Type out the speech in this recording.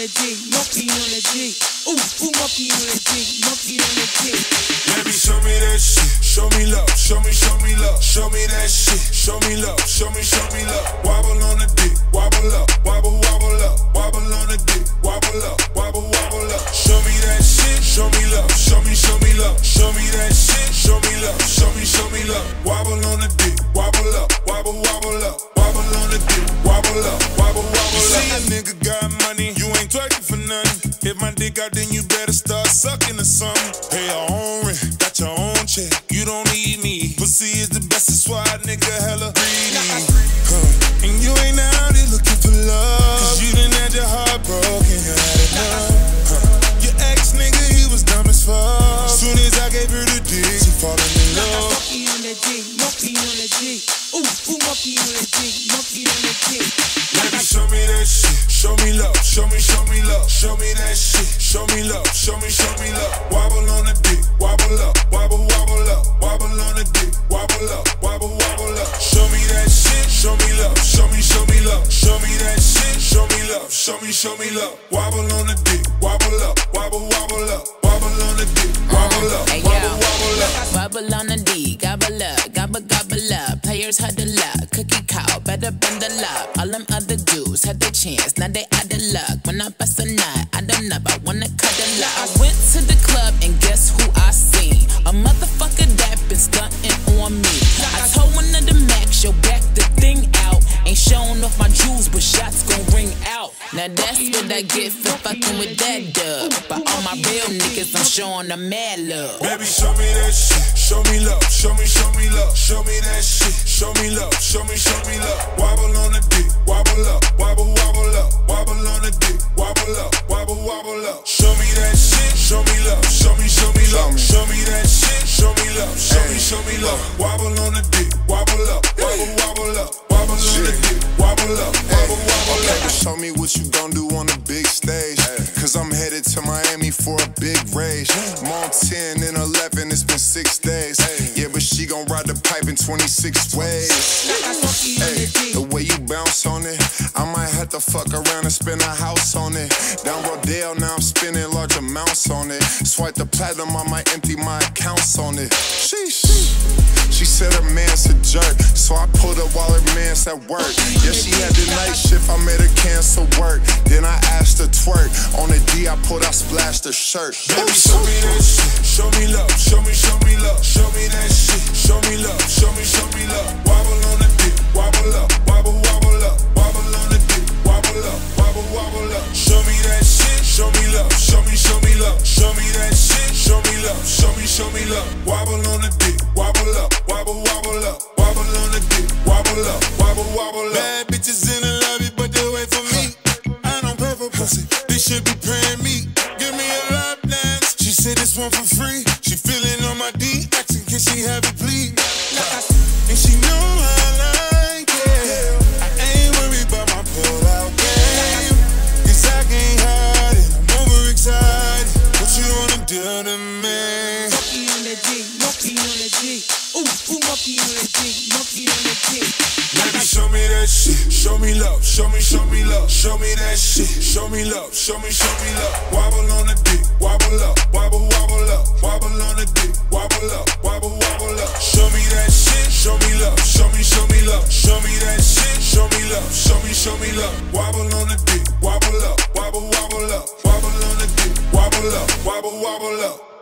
the G, monkey on the G. Ooh, monkey on the G, monkey on the G. Baby, show me that shit, show me love, show me love, show me that shit, show me love, show me love. Wobble on the dick, wobble up, wobble up, wobble on the dick, wobble up, wobble up. Show me that shit, show me love, show me love, show me that shit, show me love, show me love. Wobble on the dick, wobble up, wobble up, wobble on the dick, wobble up, wobble up. You see a nigga got money, you ain't twerking for nothing. If my dick out, then you better start sucking or something. Pay your own rent, got your own check, you don't need me. Pussy is the best, that's why a nigga hella greedy. And you ain't out here looking for love, cause you done had your heart broken, you had enough. Your ex nigga, he was dumb as fuck. Soon as I gave her the dick, she falling in love. Monkey on the G, monkey on the G. Ooh, monkey on the G, monkey on the G. Baby, show me that shit, show me love, show me love, show me that shit, show me love, show me love. Wobble on the dick, wobble up, wobble up, wobble on the dick, wobble up, wobble up. Show me that shit, show me love, show me love, show me that shit, show me love, show me love. Wobble on the dick, wobble up, wobble up, wobble on the dick, wobble up, wobble up. Wobble on the D, gobble up, gobble up. Players huddle up, cookie cow, better bundle up. All them other dudes had their chance, now they out of luck. When I bust a nut, I don't know, I wanna cuddle up. I went to the club and guess who I seen? A motherfucker that been stunting on me. I told one of the Max, yo, back the thing out. Ain't showing off my jewels, but shots gon' ring out. Now that's what I get for fucking with that dub. But all my real niggas, I'm showing them mad love. Baby, show me that shit, show me love, show me love, show me that shit, show me love, show me love. Wobble on the dick, wobble up, wobble up, wobble on the dick, wobble up, wobble up. Show me that shit, show me love, show me love, show me that shit, show me love, show me love. Wobble on the dick, wobble up, wobble up, wobble on the dick, wobble up, wobble up. Show me what you gon' do on the big stage, cause I'm headed to Miami for a big rage. I'm on 10 and 11, it's been 6 days. Yeah, but she gon' ride the pipe in 26 ways. Hey, the way you bounce on it, I might have to fuck around and spend a house on it. Down Rodale, now I'm spending large amounts on it. Swipe the platinum, I might empty my accounts on it. Sheesh. She said her man's a jerk, so I pulled up while her man's at work. Yeah, she had the night shift, I made her cancel work. Then I asked her twerk. On the D, I pulled out, splashed her shirt. Baby, show me that shit, show me love, show me love, show me that shit, show me love, show me love. Wobble on the dick, wobble up, wobble up, wobble on the dick, wobble up, wobble up. Show me that shit, show me love, show me love, show me that shit, show me love, show me love. Wobble on the dick, wobble up, wobble up, wobble on the dick, wobble up, wobble up. Bad bitches in the lobby, but they wait for me. I don't pay for pussy, they should be paying me. Give me a lap dance. She said this one for free. She feeling on my D, asking can she have it please? And she know I like it. I ain't worried about my pull-out game, cause I can't hide it, I'm overexcited. What you wanna do to me? Monkey on the G, monkey on the G. Ooh, monkey on the G, monkey on the G. Baby, show me that shit, show me love, show me love, show me that shit, show me love, show me love. Wobble on the dick, wobble up, wobble up, wobble on the dick, wobble up, wobble up. Show me that shit, show me love, show me love, show me that shit, show me love, show me love. Wobble on the dick, wobble up, wobble up, wobble on the dick, wobble up.